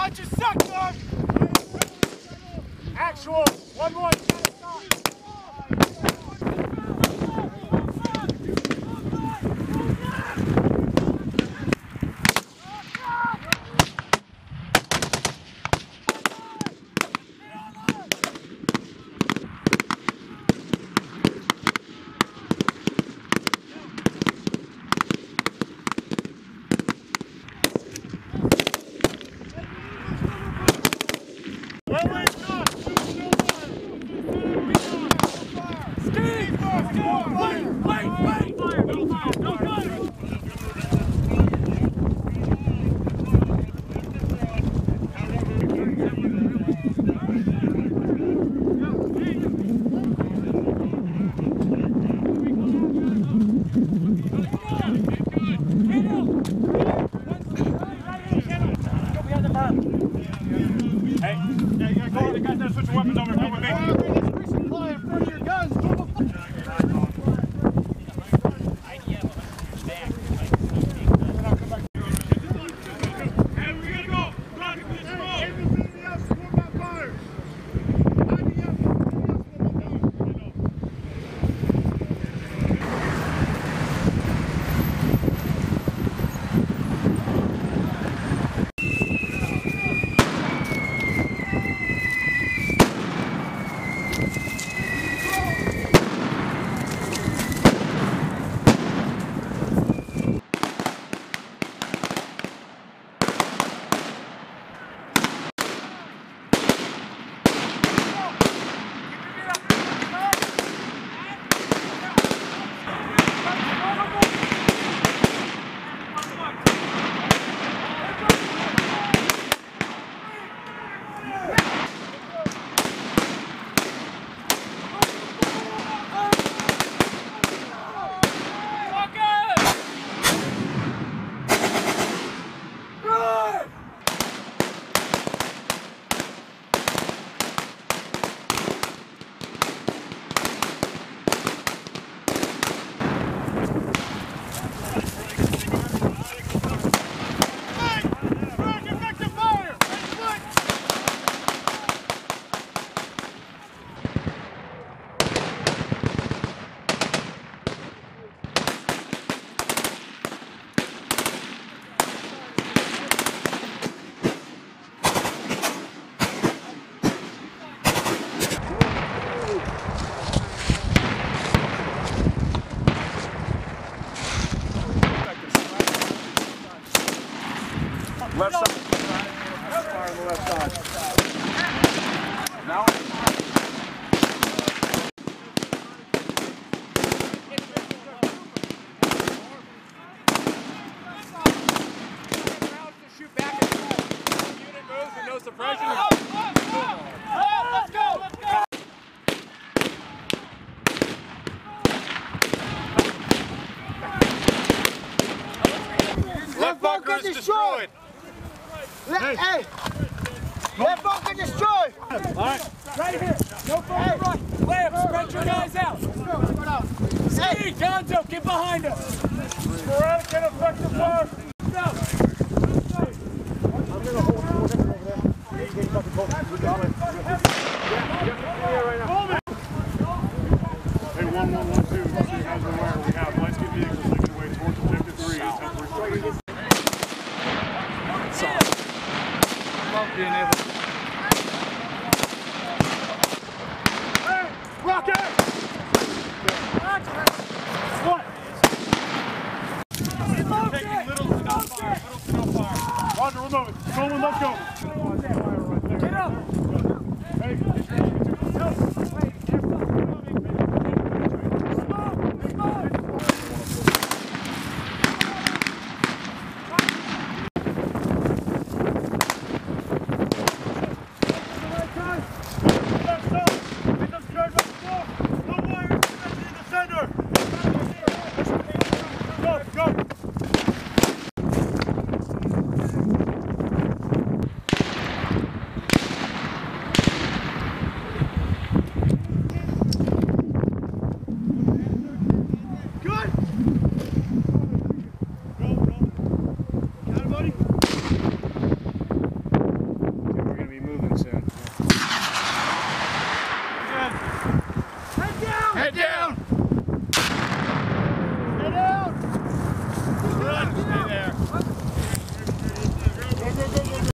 Watch your suck, dog! Actual, 1-1, stop. Left side. Fire on the left side. Now. Shoot back and unit moves with no suppression. Let's go! Let's go! Left bunker is destroyed. Hey! Left bunker destroyed! Alright, right here. No further right. Lamb, spread your guys out. Hey, Gonzo, get behind us. Sporadic and effective fire. Go. I'm going to hold over there. Hey, 1-1-1-2. So you guys are aware we have light speed vehicles making their way towards objective 3 as temporary strikers. Hey, rocket! What? Taking little to no fire. Roger, we're moving. Coleman, let's go. Get up! Hey,